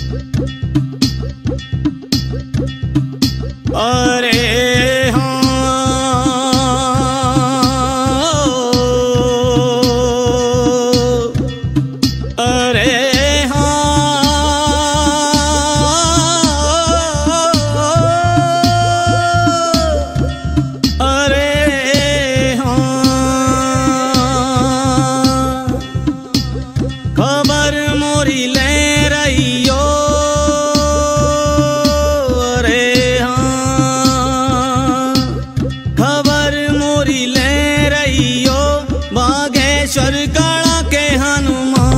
अरे हाँ खबर मोरी ले रहियो। अरे हाँ खबर मोरी ले रहियो बागेश्वर गढ़ के हनुमान।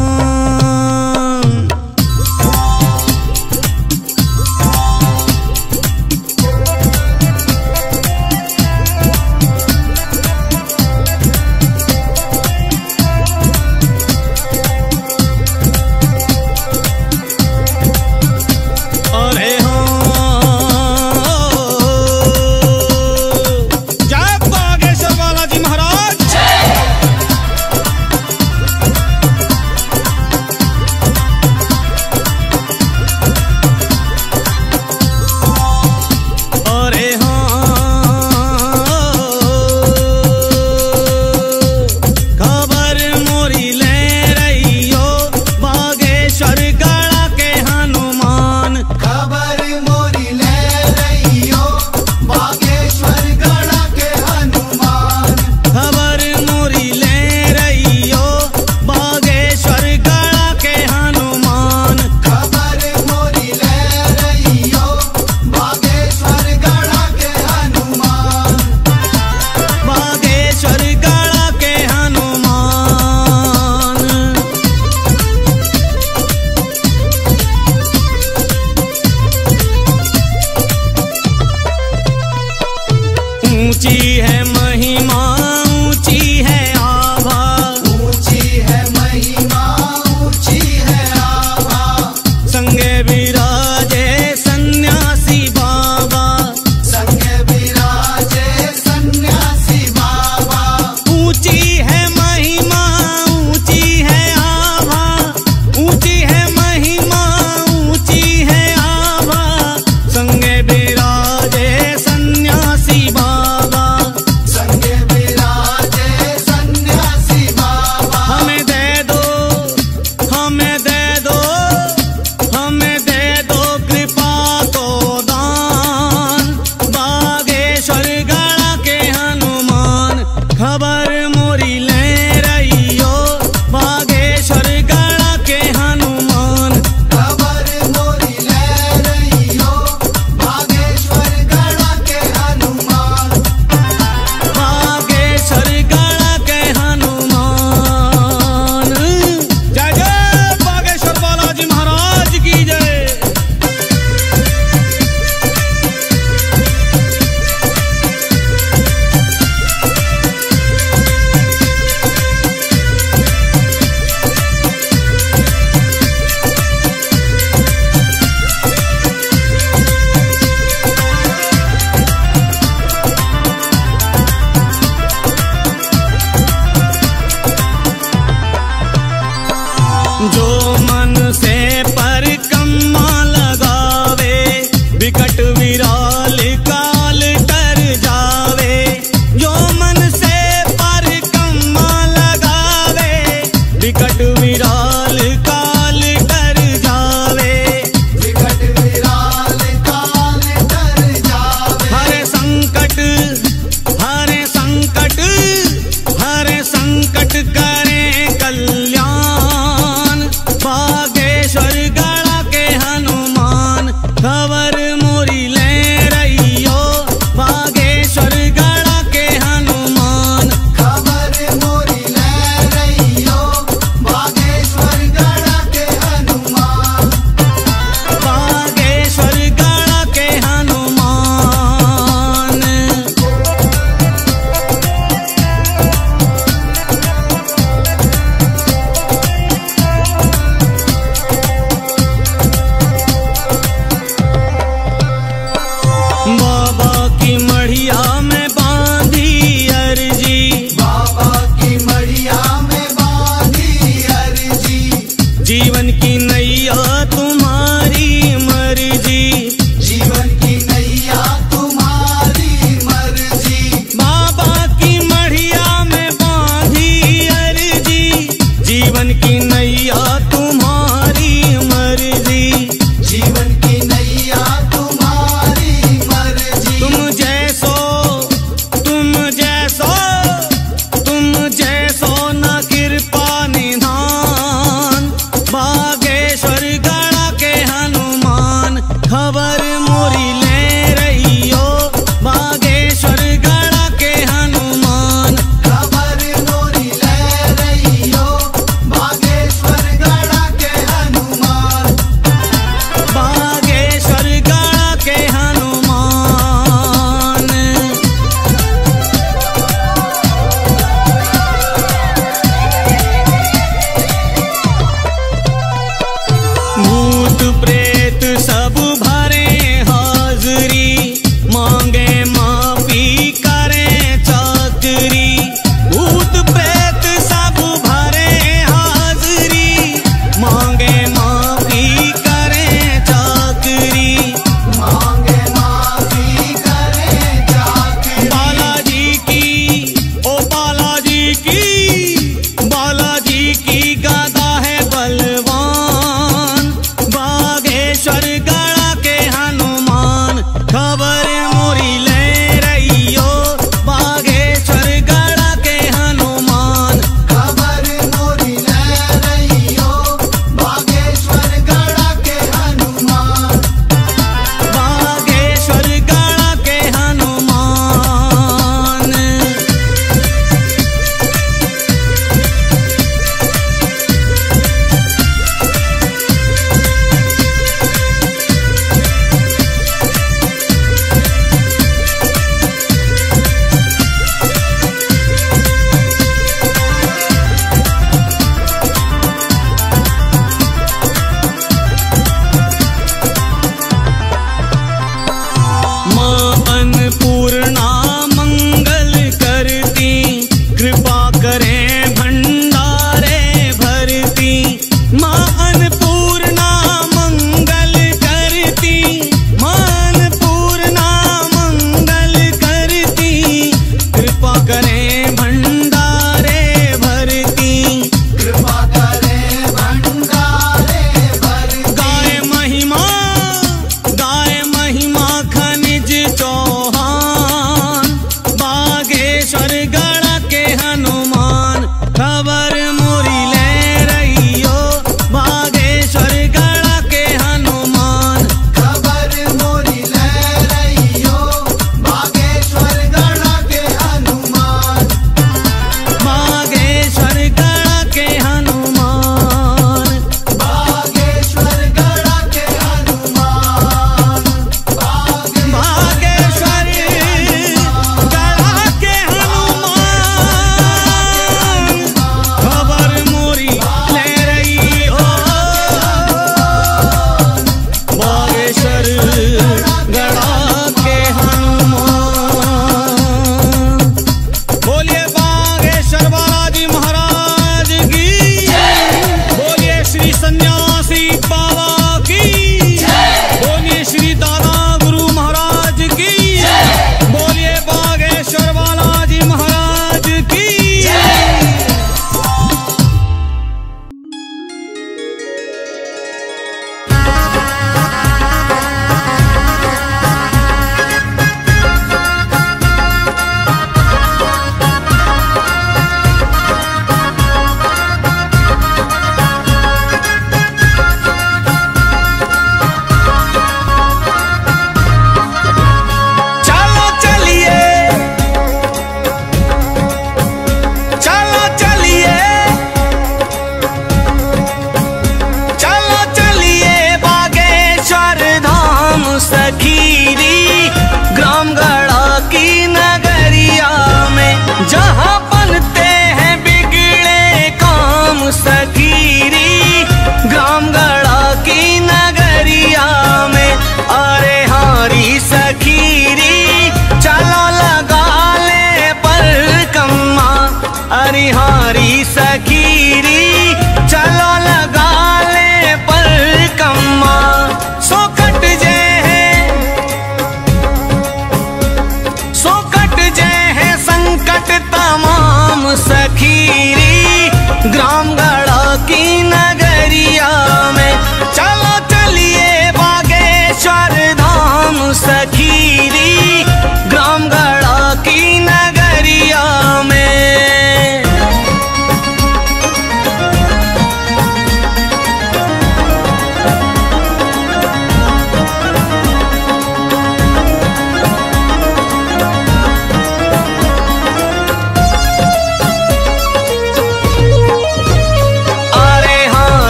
ऊंची है महिमा ऊंची है आभा, ऊंची है महिमा ऊंची है आभा। संगे विराजे सन्यासी बाबा, संगे विराजे सन्यासी बाबा। ऊंची है महिमा ऊंची है आभा, ऊंची है महिमा ऊंची है आभा। संगे विराजे सन्यासी बाबा,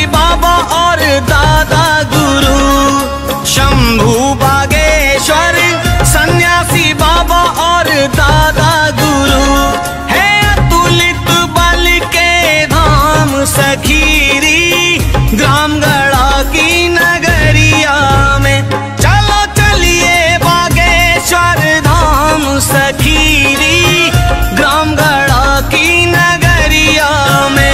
बाबा और दादा गुरु, शंभू बागेश्वर सन्यासी बाबा और दादा गुरु, है अतुलित बल के धाम सखीरी, ग्राम गढ़ा की नगरिया में। चलो चलिए बागेश्वर धाम सखीरी, ग्राम गढ़ा की नगरिया में।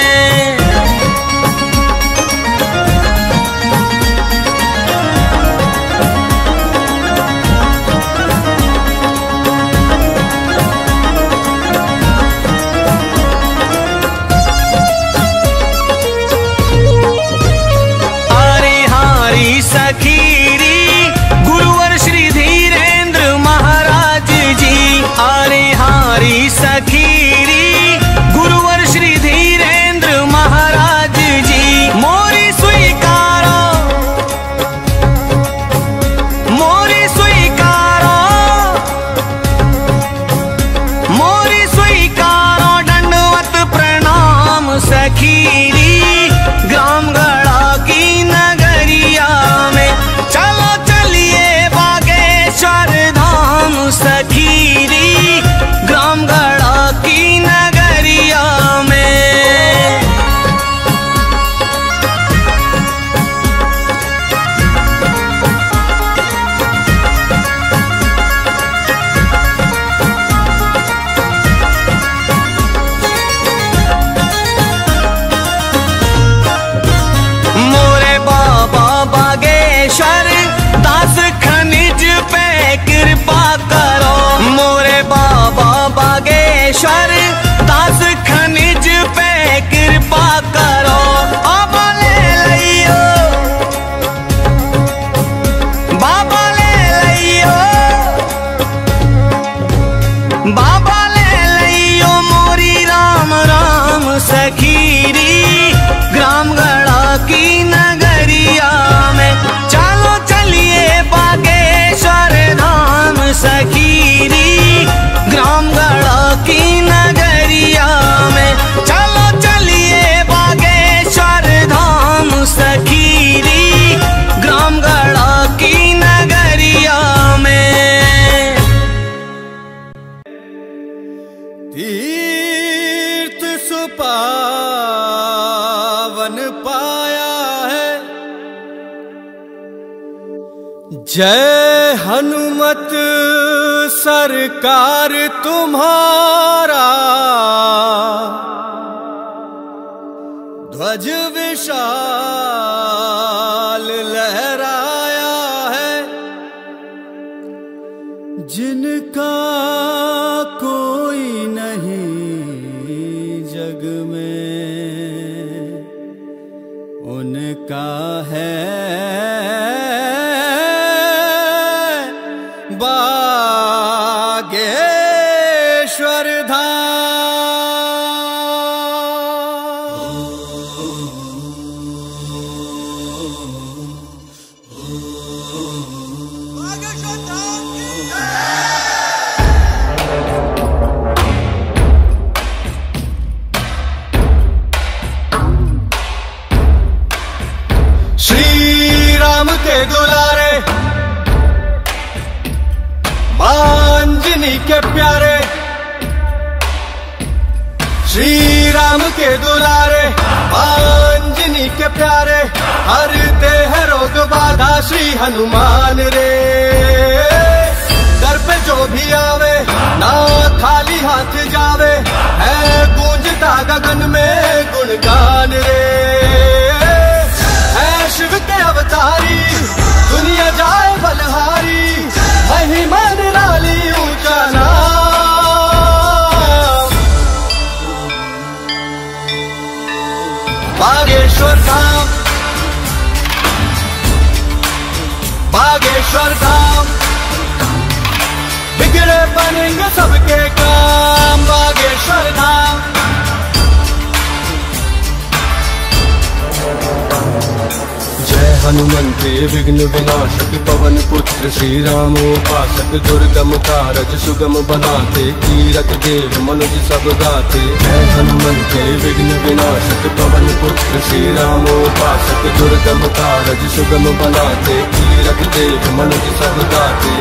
सखीरी गुरुवर श्री धीरेन्द्र महाराज जी, अरे हारी सखीरी गुरुवर श्री धीरेन्द्र महाराज जी, मोरी स्वीकारो, मोरी स्वीकारो, मोरी स्वीकारो दंडवत प्रणाम सखीरी, ग्राम गढ़ा की नगरिया में। चलो चलिए बागेश्वर धाम सखीरी, ग्राम गढ़ा की नगरिया में। मोरे बाबा बागेश्वर दास खनिज पे कृपा करो, मोरे बाबा बागेश्वर दास खनिज पे कृपा करो। बाबा ले लियो, बाबा ले लियो, बाबा ले लियो मोरी राम राम सखीरी, ग्राम गढ़ा की नगरिया में। चलो चलिए बागेश्वर धाम सखीरी, ग्राम गढ़ा की नगरिया में। चलो चलिए बागेश्वर धाम सखीरी, ग्राम गढ़ा की नगरिया में। तीर्थ सुपावन पाया है, जय हनुमत सरकार तुम्हारा, ध्वज विशाल लहराया है, जिनका कोई नहीं जग में, उनका है बागेश्वर धाम। बागेश्वर धाम की श्री राम के दुलारे, अंजनी के प्यारे, श्री राम के दुलारे, अंजनी के प्यारे, हरते हैं रोग बाधा श्री हनुमान रे। दर पे जो भी आवे ना खाली हाथ जावे, है गूंजता गगन में गुणगान रे। है शिव के अवतारी, दुनिया जाए बलहारी, महिमा निराली ऊंचा नाम। बागेश्वर धाम, बागेश्वर धाम, बिगड़े बनेंगे सबके काम, बागेश्वर धाम। जय हनुमंते विघ्न विनाशक पवन पुत्र श्री राम उपासक दुर्गम कारज सुगम बनाते कीरत देव मनुज सब गाते। है हनुमंते विघ्न विनाशक पवन पुत्र श्री राम उपासक दुर्गम कारज सुगम बनाते कीरत देव मनुज सब गाते।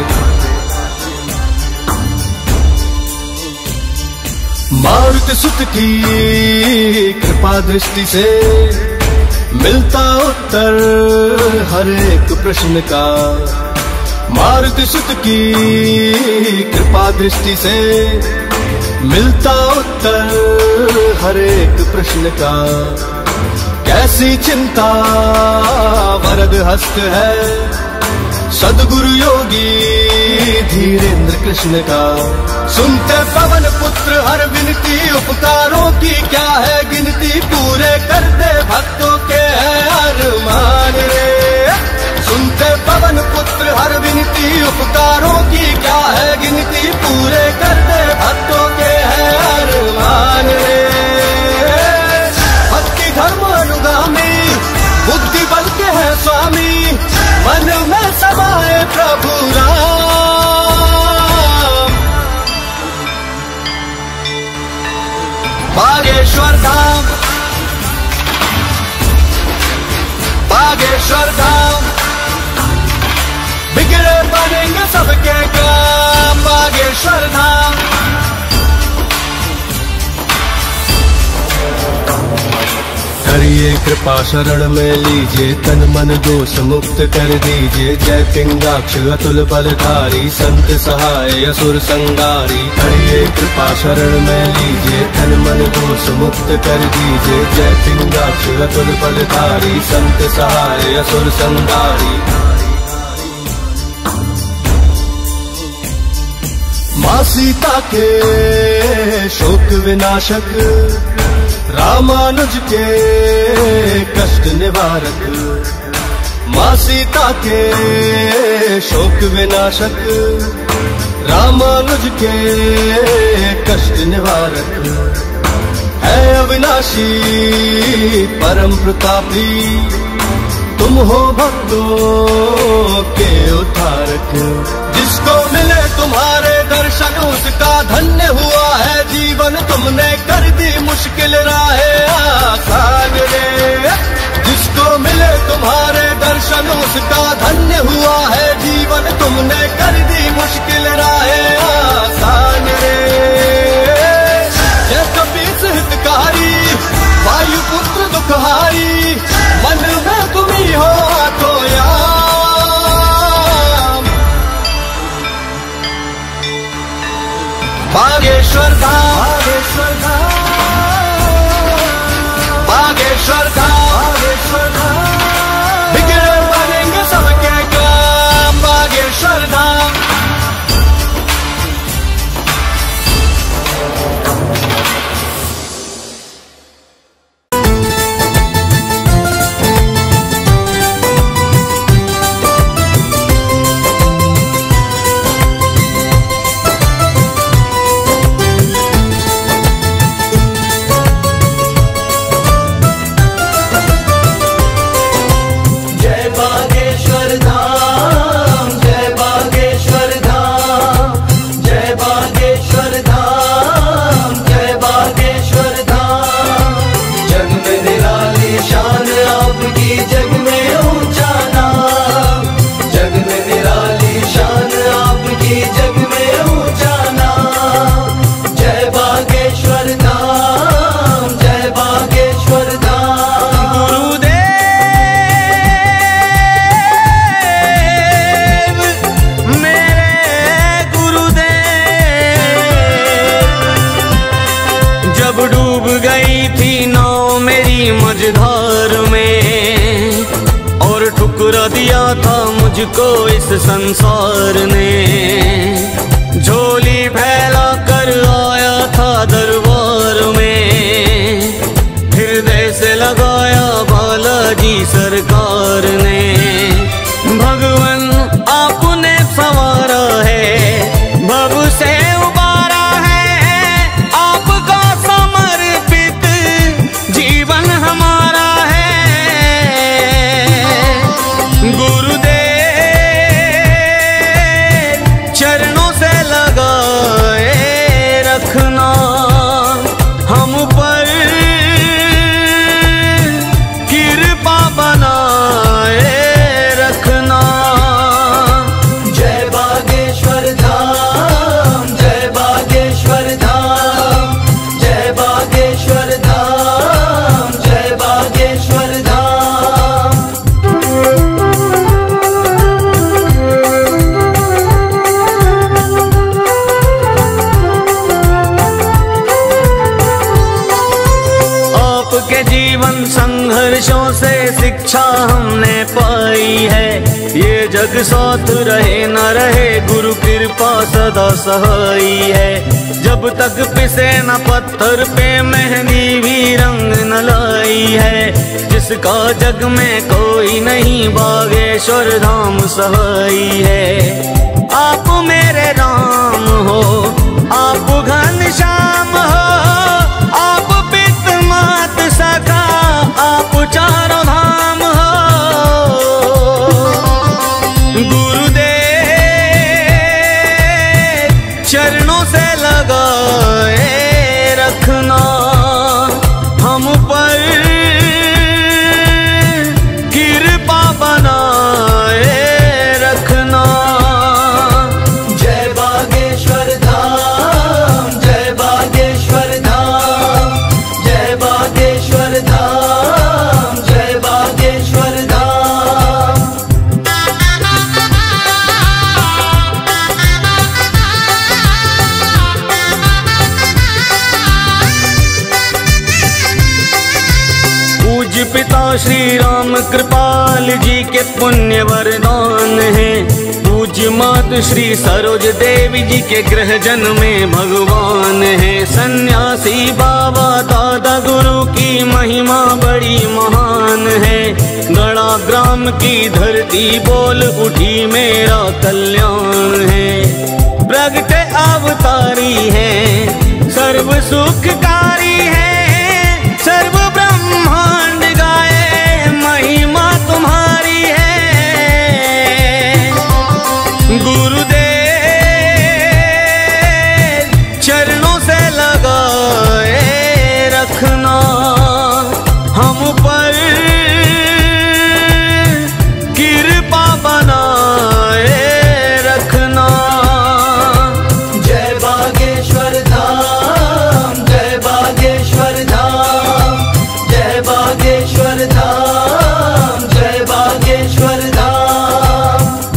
मारुति सुत की कृपा दृष्टि से मिलता उत्तर हर एक प्रश्न का। मारुति सुत की कृपा दृष्टि से मिलता उत्तर हर एक प्रश्न का। कैसी चिंता वरद हस्त है सद्गुरु योगी धीरेन्द्र कृष्ण का। सुनते पवन पुत्र हर विनती उपकारों की क्या है गिनती पूरे कर दे भक्तों के है अरमान रे। सुनते पवन पुत्र हर विनती उपकारों की क्या है गिनती पूरे कर दे भक्तों के है अरमान रे। भक्ति धर्म अनुगामी बुद्धि बल के है स्वामी मन में समाए प्रभु राम। बागेश्वर धाम बागेश्वर धाम बिगड़े बनेंगे सबके काम। बागेश्वर धाम करिए कृपा शरण में लीजिए तन मन दोष मुक्त कर दीजिए। जय पिंगाक्ष अतुल बलधारी संत सहाय असुर संगारी। करिए कृपा शरण में लीजिए तन मन दोष मुक्त कर दीजिए। जय पिंगाक्ष अतुल बलधारी संत सहाय असुर संगारी। माँ सीता के शोक विनाशक रामानुज के कष्ट निवारक। माँ सीता के शोक विनाशक रामानुज के कष्ट निवारक। है अविनाशी परम प्रतापी तुम हो भक्तों के उद्धारक। जिसको मिले तुम्हारे दर्शन उसका धन्य हुआ है जीवन तुमने कर दी मुश्किल राहें आसान रे। जिसको मिले तुम्हारे दर्शन उसका धन्य हुआ है जीवन तुमने कर दी मुश्किल राहें आसान रे। जय कपीस हितकारी वायुपुत्र दुखहारी मन में तुम ही हो तो यार। बागेश्वर धाम बागेश्वर धाम बागेश्वर धाम बागेश्वर धाम बिगड़े बनेंगे सबके काम। बागेश्वर धाम दिया था मुझको इस संसार ने। झोली फैला कर आया था दरबार में हृदय से लगाया बालाजी सरकार ने। भगवान आपने संवारा है भव से उबारा है आपका समर्पित जीवन हमारा है। बनाए रखना। जय बागेश्वर धाम, जय बागेश्वर धाम, जय बागेश्वर धाम, जय बागेश्वर धाम। आपके जीवन संघर्षों से शिक्षा हमने पाई है। ये जग साथ रहे न रहे, गुरु कृपा सदा सहाई है। जब तक पिसे न पत्थर पे मेहंदी भी रंग न लाई है। जिसका जग में कोई नहीं, बागेश्वर धाम सहाई है। आप मेरे राम हो, आप घनश्याम हो, आप पिता मात सखा, आप चारों धाम हो। गुरुदेव चरणों से लगाए रखना हम पर कृपा बनाए रखना। जय बागेश्वर धाम, जय बागेश्वर धाम, जय बागेश्वर धाम, जय बागेश्वर धाम। पूज्य पिता श्री राम कृपाल जी के पुण्य वरदान है। पूज्य मात श्री सरोज देवी जी के गृह जन्म में भगवान है। सन्यासी बाबा दादा गुरु की महिमा बड़ी महान है। गड़ा ग्राम की धरती बोल उठी मेरा कल्याण है। प्रगट अवतारी है, सर्व सुखकारी है। सर्व ब्रह्मांड गाए महिमा तुम्हारी है। गुरुदेव चरणों से लगाए रखना हम पर कृपा बनाए रखना। जय बागेश्वर धाम, जय बागेश्वर धाम, जय बागेश्वर धाम, जय बागेश्वर धाम।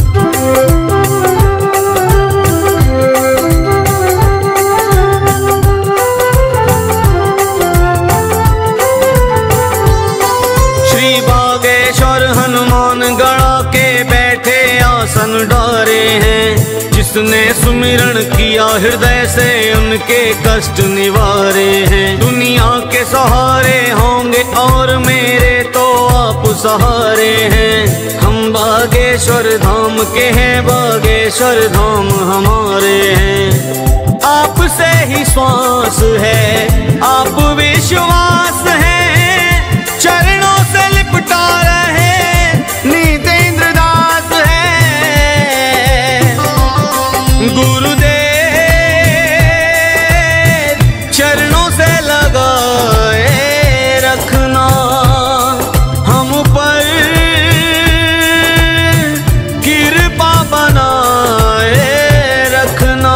श्री बागेश्वर हनुमान गढ़ा के बैठे आसन डारे हैं। जिसने सुमिरन किया हृदय से, उनके कष्ट निवारे हैं। दुनिया के सहारे होंगे और मेरे तो आप सहारे हैं। हम बागेश्वर धाम के हैं, बागेश्वर धाम हमारे हैं। आपसे ही श्वास है, आप विश्वास है। चरणों से लिपटा रहे नीतेंद्र दास है। गुरुदेव चरणों से लगाए रखना हम पर कृपा बनाए रखना।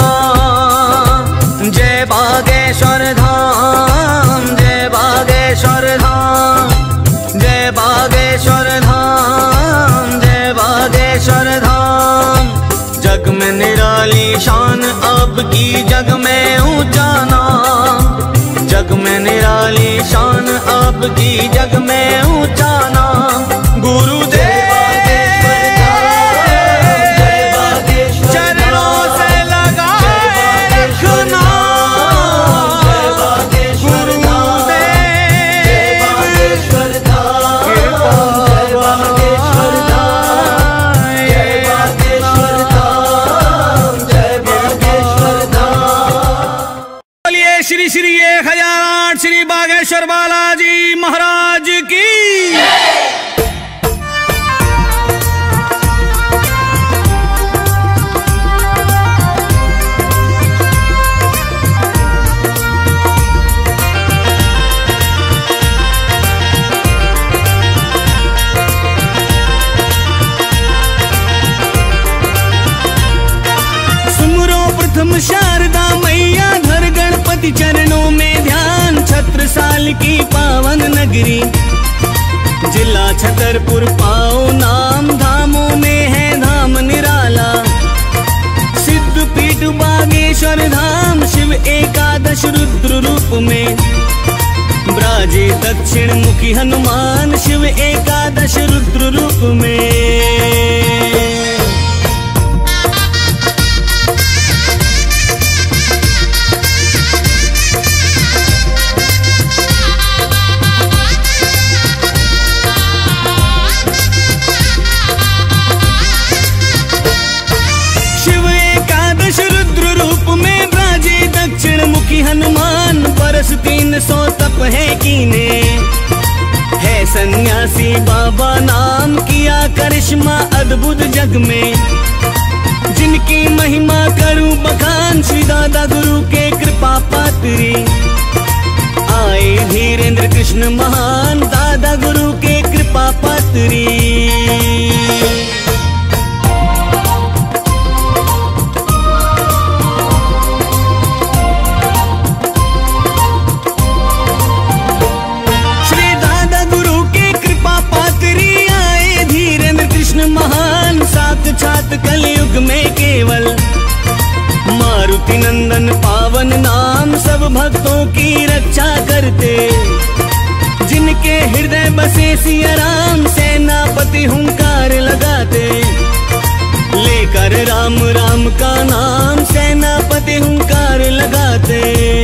जय बागेश्वर धाम, जय बागेश्वर धाम, जय बागेश्वर धाम, जय बागेश्वर धाम। जग में निराली शान आपकी, जग में ऊंचा नाम। जग में निराली शान आपकी, जग में ऊंचा नाम। गुरुदेव चरणों से लगाए रखना। श्री श्री 1008 श्री बागेश्वर बालाजी महाराज की। श्रीपति चरणों में ध्यान, छत्रसाल की पावन नगरी, जिला छतरपुर पाओ नाम, धामों में है धाम निराला। सिद्ध पीठ बागेश्वर धाम, शिव एकादश रुद्र रूप में, ब्राजे दक्षिण मुखी हनुमान, शिव एकादश रुद्र रूप में। हनुमान बरस 300 तप है कीने, है सन्यासी बाबा नाम, किया करिश्मा अद्भुत जग में। जिनकी महिमा करूं बखान, श्री दादा गुरु के कृपा पात्री, आए धीरेन्द्र कृष्ण महान, दादा गुरु के कृपा पात्री। महान साक्षात कलयुग में केवल, मारुति नंदन पावन नाम, सब भक्तों की रक्षा करते। जिनके हृदय बसे सिया राम, सेनापति हुंकार लगाते। लेकर राम राम का नाम, सेनापति हुंकार लगाते।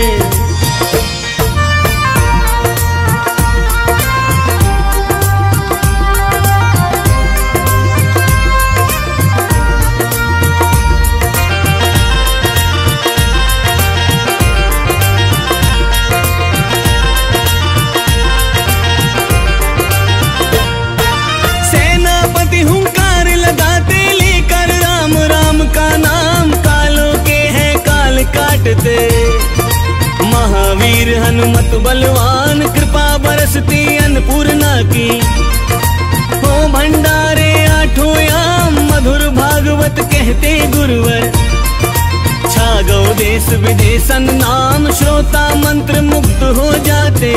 महावीर हनुमत बलवान, कृपा बरसती अन्नपूर्णा की। हो भंडारे आठों याम, मधुर भागवत कहते गुरुवर। छा गौ देश विदेशन नाम, श्रोता मंत्र मुक्त हो जाते।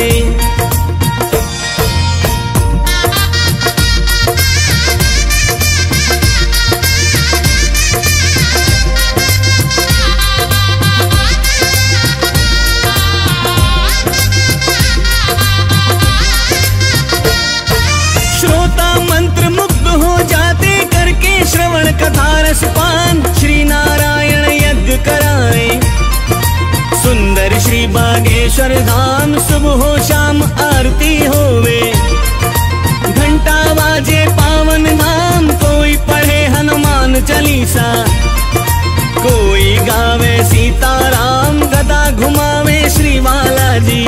श्रवण कथा रसपान, श्री नारायण यज्ञ कराए। सुंदर श्री बागेश्वर धाम, सुबह हो शाम आरती होवे। घंटा बाजे पावन धाम, कोई पढ़े हनुमान चालीसा, कोई गावे सीताराम, गदा घुमावे श्री बालाजी।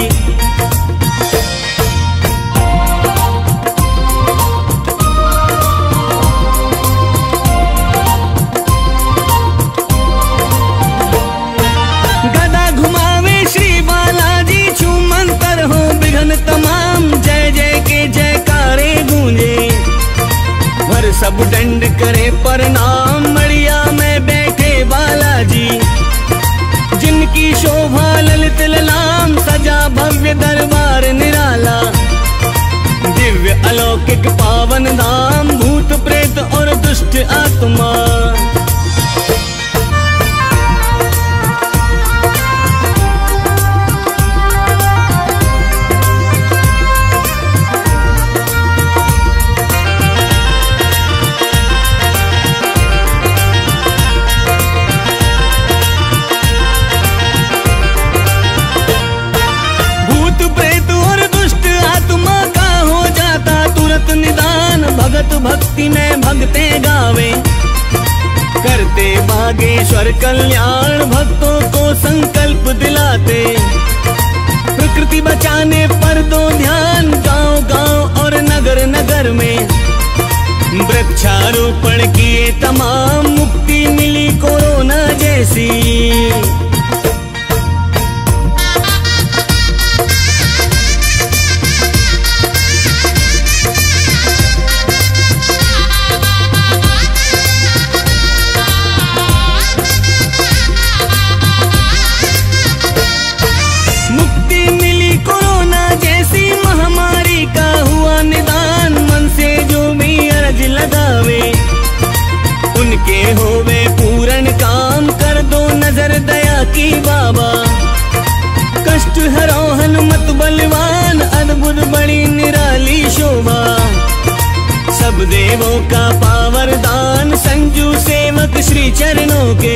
तमाम जय जय के जयकारे गूंजे, और सब दंड करे प्रणाम, मड़िया में बैठे बालाजी। जिनकी शोभा ललित ललाम, सजा भव्य दरबार निराला। दिव्य अलौकिक पावन धाम, भूत प्रेत और दुष्ट आत्मा। भगत भक्ति में भगते गावे, करते बागेश्वर कल्याण, भक्तों को संकल्प दिलाते। प्रकृति बचाने पर दो ध्यान, गांव गांव और नगर नगर में। वृक्षारोपण किए तमाम, मुक्ति मिली कोरोना जैसी। सब देवों का पावर दान, संजू सेवक श्री चरणों के।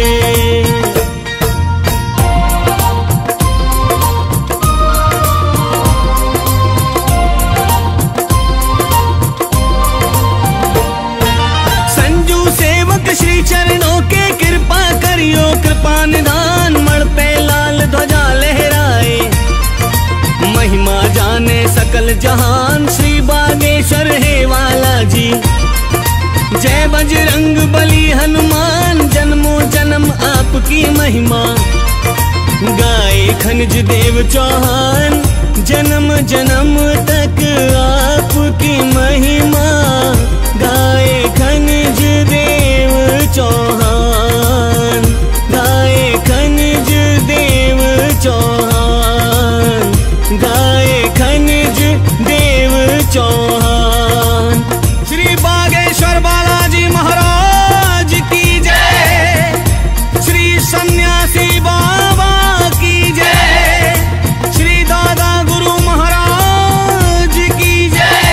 संजू सेवक श्री चरणों के, कृपा करियो कृपा निधान, मण पे लाल ध्वजा लहराए, महिमा जाने सकल जहान, श्री बागेश्वर है वाला जी। जय बजरंग बली हनुमान, जन्मों जन्म आपकी महिमा, गाए खनिज देव चौहान, जन्म जन्म तक आपकी महिमा, गाए खनिज देव चौहान, गाए खनिज देव चौहान, गाए खनिज देव चौहान। श्री बागेश्वर बालाजी महाराज की जय, श्री सन्यासी बाबा की जय, श्री दादा गुरु महाराज की जय।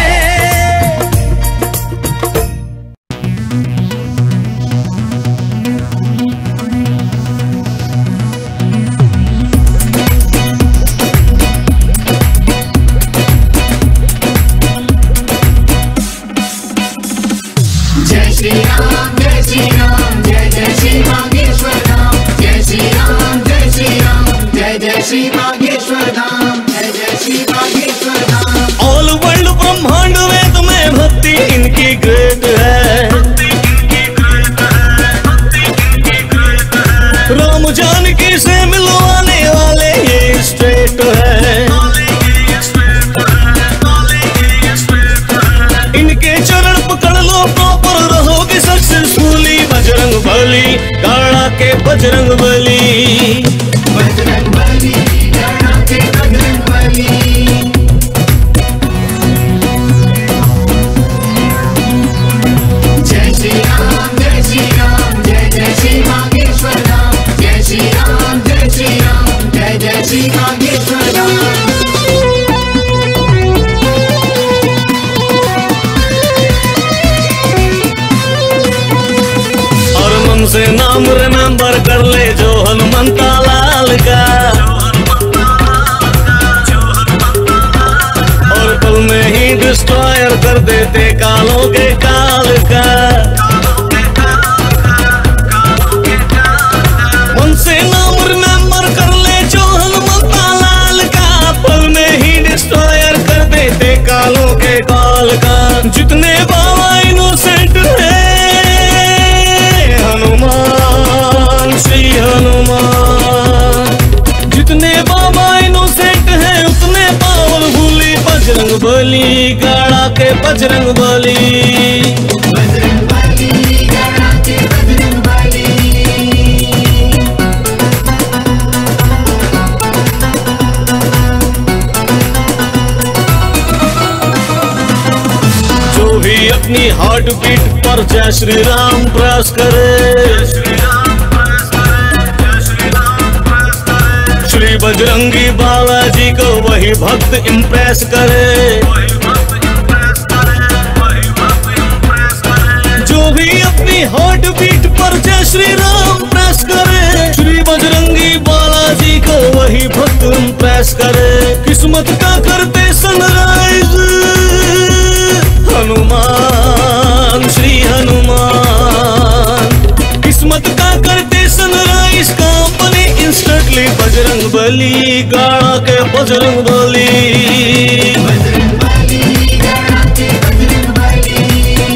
जय श्री राम, जय श्री राम, जय जय श्री बागेश्वर धाम, जय श्री राम, जय श्री राम, जय जय श्री बागेश्वर धाम, जय जय श्री बागेश्वर धाम। ऑल वर्ल्ड ब्रह्मांड वेद में भक्ति इनकी ग्रेट है, राम जानकी से मिलवाने वाले ये स्ट्रेट है, इनके चरण पकड़ लो प्रॉपर रहोगे सक्सेसफुली, बजरंग बली गाड़ा के बजरंग बली, बजरंग बली गाड़ा के बजरंग बली। जय श्री राम, जय श्री राम, जय जय श्री बागेश्वर धाम, जय श्री राम, जय श्री राम, जय जय श्री बागेश्वर धाम। और मन से नाम रिमेंबर कर ले जो हनुमंता लाल का, और पल में ही डिस्ट्रॉयर कर देते कालों के काल का। मन से नाम रिमेंबर कर ले जो हनुमंता लाल का, पल में ही डिस्ट्रॉयर कर देते कालों के काल का। जितने बाबा इनोसेंट है हनुमान, श्री हनुमान, जितने बाबा इनोसेंट है उतने पावरफुली, बजरंग बली गाड़ा के बजरंग बली, बजरंग बली गाड़ा के बजरंग बली। जो भी अपनी हार्ट बीट पर जय श्री राम प्रेस करे, श्री बजरंगी बालाजी को वही भक्त इम्प्रेस करे। जो भी अपनी हार्ट बीट पर जय श्री राम प्रेस करे, श्री बजरंगी बालाजी को वही भक्त इम्प्रेस करे। किस्मत का करते सनराइज हनुमान, श्री हनुमान, किस्मत का करते सनराइज काम बने इंस्टेंटली, बजरंग बली गाड़ा के बजरंग बली, बजरंग बली गाड़ा के बजरंग बली।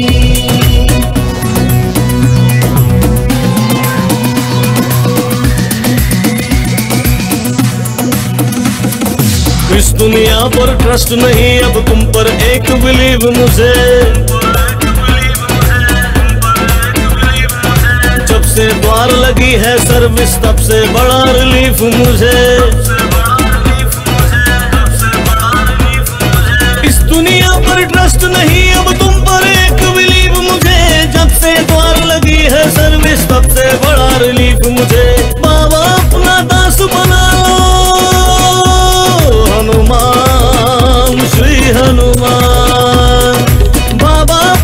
इस दुनिया पर ट्रस्ट नहीं अब तुम पर एक बिलीव मुझे, जब से द्वार लगी है सर्विस तब से बड़ा रिलीफ मुझे। इस दुनिया पर ट्रस्ट नहीं अब तुम पर एक बिलीव मुझे, जब से द्वार लगी है सर्विस तब से बड़ा रिलीफ मुझे। बाबा अपना दास बना लो हनुमान, श्री हनुमान, बाबा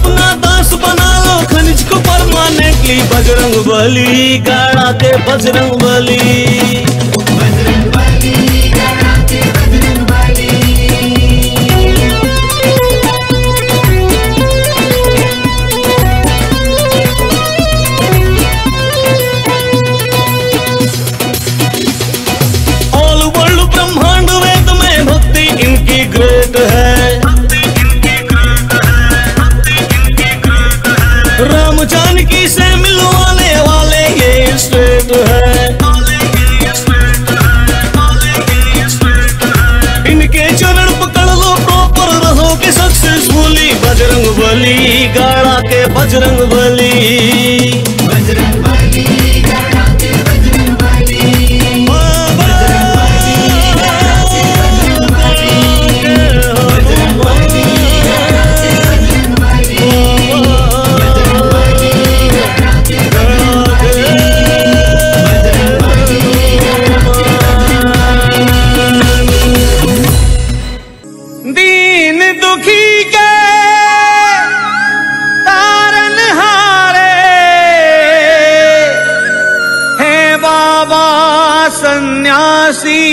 बजरंग बली गड़ा के बजरंग बली, बजरंग बली गड़ा के बजरंग बली। ऑल वर्ल्ड ब्रह्मांड वेद में भक्ति इनकी ग्रेट है, राम जानकी से मिलवाने वाले ये स्ट्रेट है, इनके चरण पकड़ लो प्रॉपर रहोगे सक्सेसफुली। बजरंग बली गड़ा के बजरंग बली, बजरंग बली गड़ा के बजरंग बली। दीन दुखी के तारन हारे हैं बाबा सन्यासी,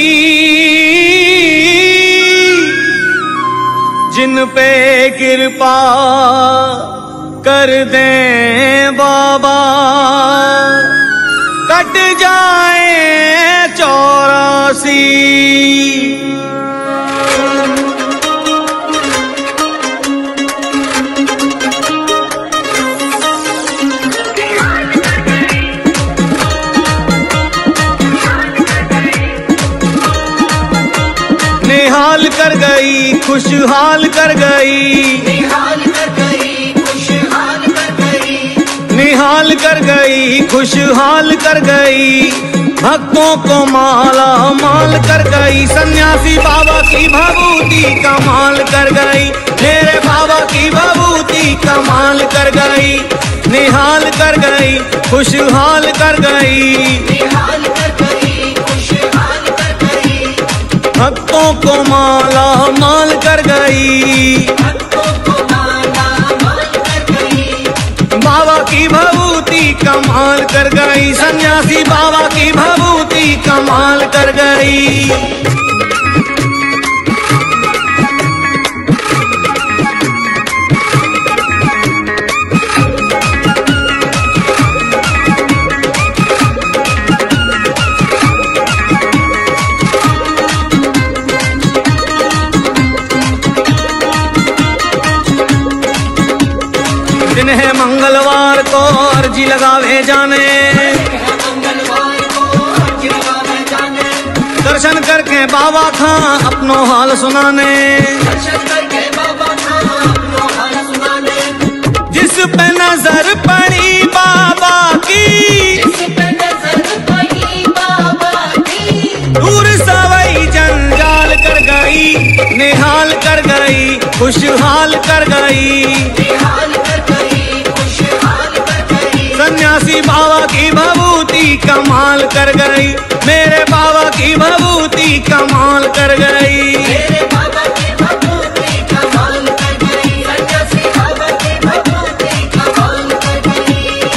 जिन पे कृपा कर दें बाबा कट जाए 84। निहाल कर गई खुशहाल कर गई, निहाल कर गई खुशहाल कर गई। निहाल कर गई खुशहाल कर गई, भक्तों को माला माल कर गई। सन्यासी बाबा की भभूति कमाल कर गई, मेरे बाबा की भभूति कमाल कर गई। निहाल कर गई खुशहाल कर गई, निहाल कर गई खुशहाल कर गई। भक्तों को माला माल कर गई, भक्तों को माला माल कर गई। बाबा की भभूति कमाल कर गई, सन्यासी बाबा की भभूति कमाल कर गई। दिन है मंगलवार को अर्जी लगावे जाने, मंगलवार को अर्जी लगावे जाने। दर्शन करके बाबा खां अपनो हाल सुनाने, दर्शन करके बाबा खां अपनो हाल सुनाने। जिस पे नजर पड़ी बाबा की, जिस पे नजर पड़ी बाबा की, दूर सवई जंजाल कर गई, निहाल कर गई खुशहाल कर गई। निहाल कर गई खुशहाल कर गई। सन्यासी बाबा की भभूति कमाल कर गई, मेरे बाबा की भभूति कमाल कर गई। मेरे बाबा की भभूति कमाल कर गई। सन्यासी बाबा की भभूति कमाल कर गई।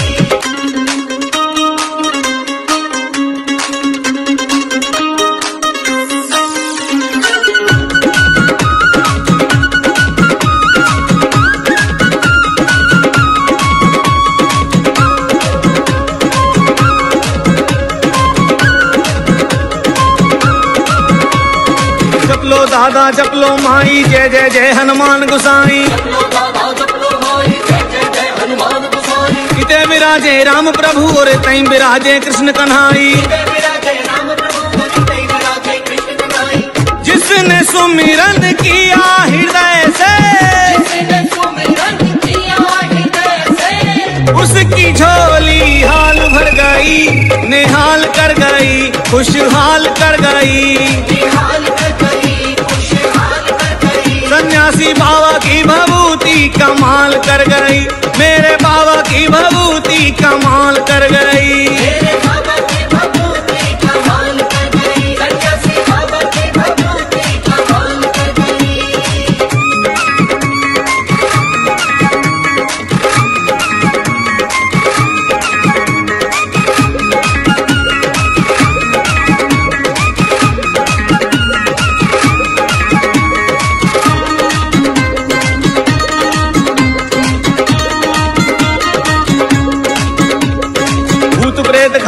जपलो दादा जपलो माई, जय जय जय हनुमान गुसाई। जपलो दादा जपलो माई, जय जय जय हनुमान गोसाई। इते विराजे राम प्रभु और तई विराजे कृष्ण कन्हाई। जय विराजे राम प्रभु जय विराजे कृष्ण कन्हाई। जिसने सुमिरन किया हृदय से, जिसने सुमिरन किया हृदय से, उसकी झोली हाल भर गई, निहाल कर गई खुशहाल कर गई। निहाल कर गई खुशहाल कर गई। सन्यासी बाबा की भभूति कमाल कर गई, मेरे बाबा की भभूति कमाल कर गई। मेरे बाबा की भभूति कमाल कर गई। सन्यासी बाबा की भभूति कमाल कर गई।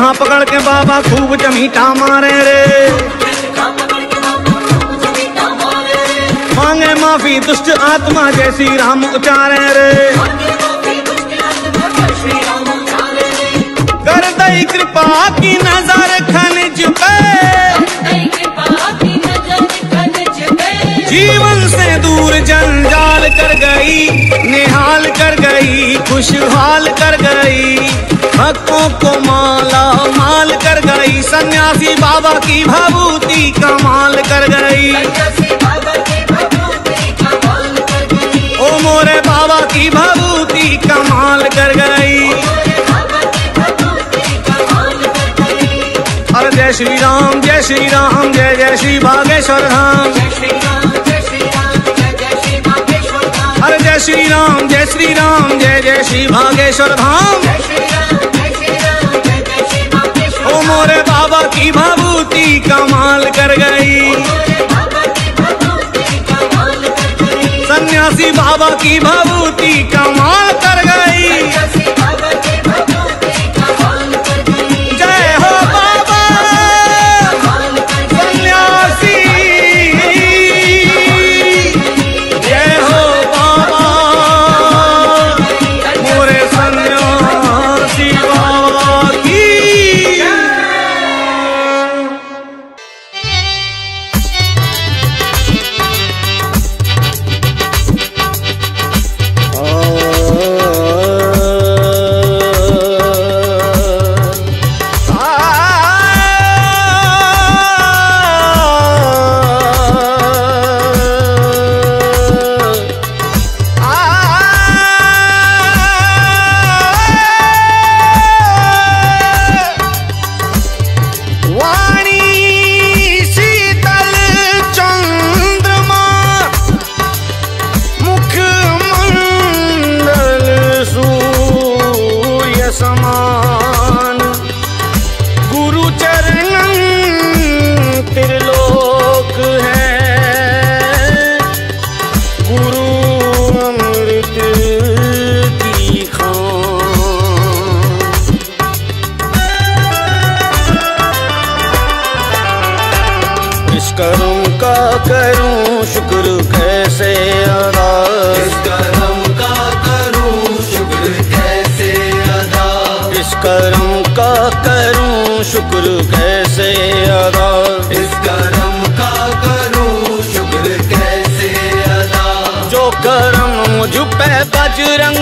कहाँ पकड़ के बाबा खूब चमीटा मारे रे। मांगे माफी दुष्ट आत्मा जय श्री राम उचारे रे। कर दई कृपा की नजर खनिज पे, जीवन से दूर जंजाल कर गई, निहाल कर गई, खुशहाल कर गई, भक्तों को माला माल कर गई। सन्यासी बाबा की भभूति कमाल कर गई। ओ मोरे बाबा की भभूति कमाल कर गई। अरे जय श्री राम जय श्री राम जय जय श्री बागेश्वर धाम। अरे जय श्री राम जय श्री राम जय जय श्री बागेश्वर धाम। ओ मोरे बाबा की भभूति कमाल कर गई। सन्यासी बाबा की भभूति कमाल कर गई। जय हो बाबा सन्यासी, जय हो बाबा मोरे सन्यासी बाबा की। करूं शुक्र कैसे अदा, इस करम का करूं शुक्र कैसे अदा, इस करम का करूं शुक्र कैसे अदा, इस करम का करूं शुक्र कैसे अदा। जो करम मुझ पे बजरंग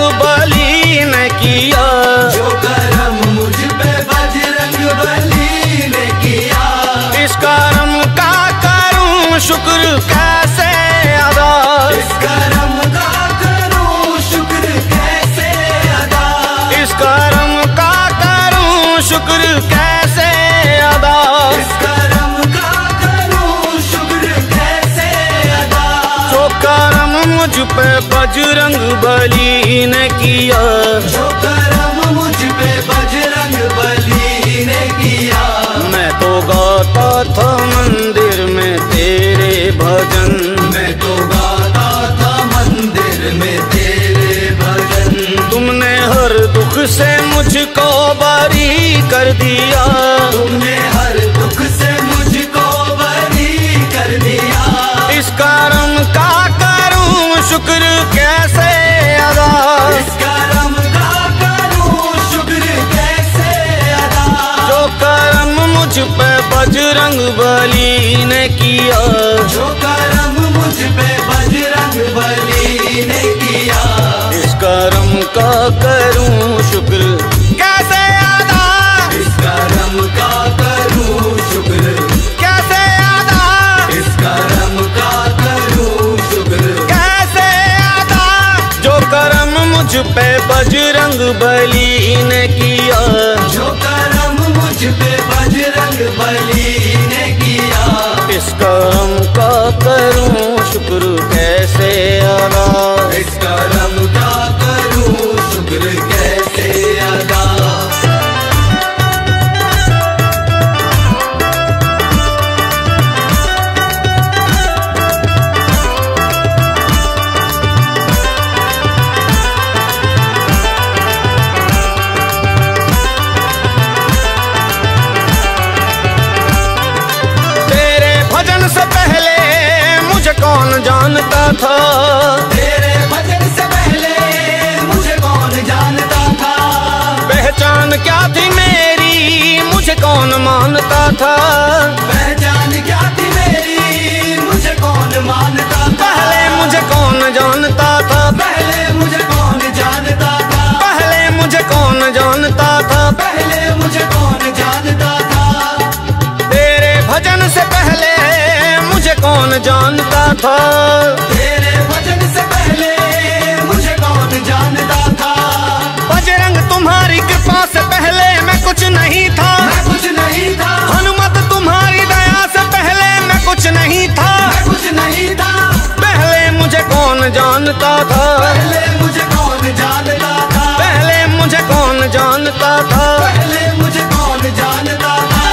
बली ने किया, जो करम मुझ पे बजरंग बली ने किया, इस करम का करूं शुक्र कैसे अदा, इस करम का करूं शुक्र कैसे अदा, इस करम का करूं शुक्र कैसे अदा, इस करम का करूं शुक्र कैसे अदा। जो करम मुझ पे बजरंग बली ने किया, जो करम मुझ पे बजरंग बली ने किया, मैं तो गाता था मंदिर में तेरे भजन, मैं तो गाता था मंदिर में तेरे भजन। तुमने हर दुख से मुझको बरी कर दिया, तुमने हर दुख से मुझको बरी कर दिया, इस करम का करूं शुक्र कैसे अदा, इस करम का करूं शुक्र कैसे अदा। जो करम मुझ पे बजरंग बली ने किया, जो करम मुझ पे बजरंग बली ने किया, इस करम का करूं शुक्र कैसे अदा, इस करम का करूं शुक्र कैसे अदा, इस करम का करूं शुक्र कैसे अदा। जो करम मुझ पे बजरंग बली ने किया, जो करम मुझ पे बजरंग बली ने किया, इस करम का करूं शुक्र कैसे अदा, इस करम का करूं शुक्र कैसे अदा। क्या थी मेरी मुझे कौन मानता था, पहचान क्या थी मेरी मुझे कौन मानता था। पहले मुझे कौन जानता था, पहले मुझे कौन जानता था। पहले मुझे कौन जानता था, पहले मुझे कौन जानता था। तेरे भजन से पहले मुझे कौन जानता था, तेरे भजन से पहले मुझे कौन जानता था। बजरंग तुम्हारी कृपा से पहले मैं कुछ नहीं था, मैं कुछ नहीं था। हनुमत तुम्हारी दया से पहले मैं कुछ नहीं था, मैं कुछ नहीं था। पहले मुझे कौन जानता था, पहले मुझे कौन जानता था। पहले मुझे कौन जानता था। पहले मुझे कौन जानता था।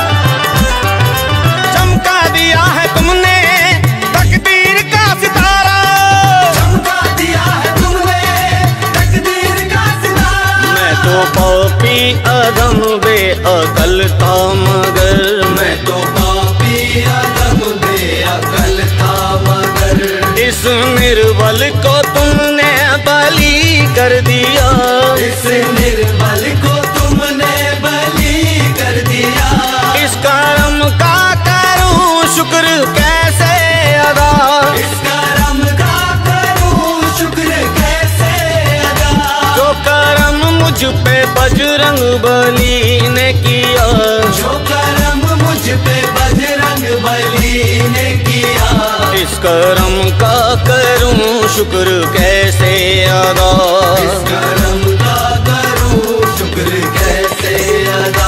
चमका दिया है तुमने तकदीर का सितारा, चमका दिया है तुमने तकदीर का सितारा। मैं तो पापी अधम बेअकल था मगर, मैं तो पापी अधम बेअकल था मगर, इस निर्बल को तुमने बलि कर दिया, इस निर्बल को तुमने बलि कर दिया। इस कर्म का करूं शुक्र कैसे अदा, इस कर्म का करूं शुक्र कैसे अदा। जो कर्म मुझ पे बजरंग बली ने किया, जो कर्म मुझ पे बजरंग बली ने किया। इस कर्म का करूं शुक्र कैसे अदा। इस कर्म का करूं शुक्र कैसे अदा।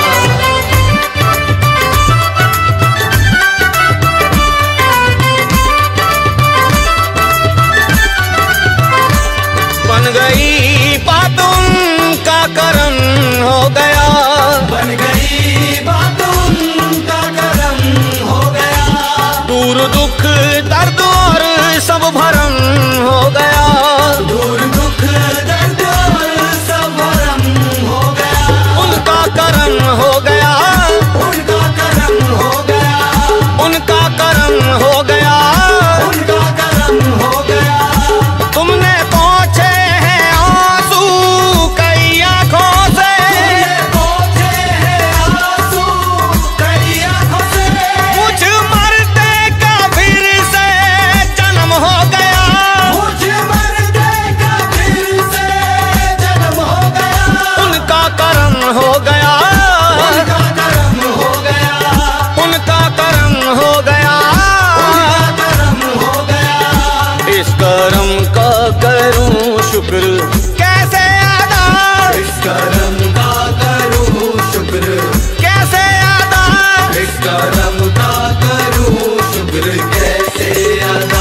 बन गई बात उनका कर्म हो गया, बन गई बात उनका कर्म हो गया। दूर दुख दर्द और सब भरम हो गया, दूर दुख दर्द और सब भरम हो गया। उनका कर्म हो गया, उनका कर्म हो गया। उनका कर्म हो गया, उनका कर्म हो गया। तुमने पहुँचे हैं आंसू कई आँखों से, पहुंचे हैं आंसू कई आँखों से। मुझ मरते का फिर से जन्म हो गया, मुझ मरते का फिर से जन्म हो गया। उनका कर्म हो गया, उनका कर्म हो गया। उनका कर्म हो गया। उनका कर्म हो गया। इस कर्म का करूं शुक्र कैसे अदा, इस कर्म का करूं शुक्र कैसे अदा। इस कर्म का करूं शुक्र कैसे अदा।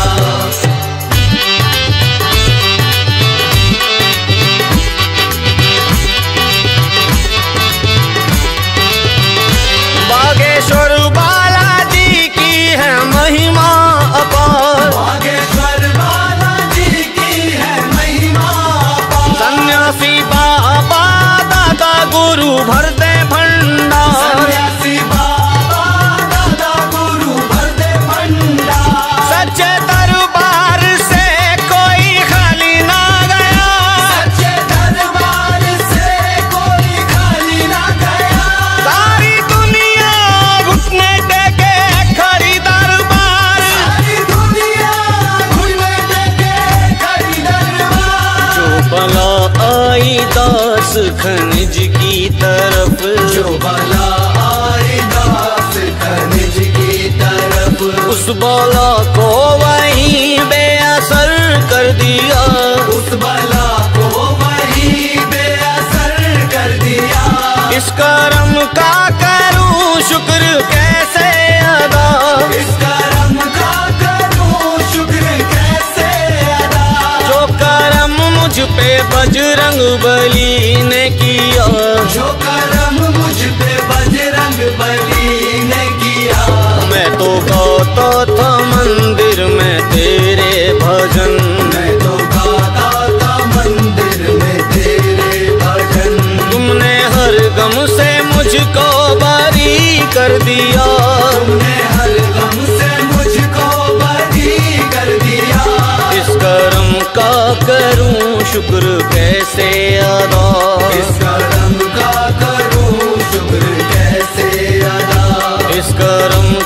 बागेश्वर बालाजी की है महिमा अपार, बागेश्वर बालाजी की है महिमा अपार। सन्यासी बाबा दादा गुरु भर दे भंडार, सन्यासी बाबा दादा गुरु भर दे भंडार। सच्चे दरबार से कोई खाली ना गया, सच्चे दरबार से कोई खाली ना गया। सारी दुनिया घुटने टेके खड़ी दरबार, सारी दुनिया घुटने टेके खड़ी दरबार। जो बला आई दास खनिज की तरफ, जो बला आई दास खनिज की तरफ, उस बला को वहीं बेअसर कर दिया, उस बला को वही बेअसर कर दिया। इस कर्म का करूं शुक्र कैसे अदा, इस कर्म का करूं शुक्र कैसे अदा। जो कर्म मुझ पे बजरंग बली ने किया, जो कर्म मुझ पे बजरंग बली ने किया। मैं तो गाता था मंदिर में तेरे भजन, मैं तो गाता था मंदिर में तेरे भजन। तुमने हर गम से मुझको बरी कर दिया, तुमने हर गम से मुझको बरी कर दिया। इस कर्म का करूं शुक्र कैसे अदा, इस कर्म का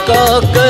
का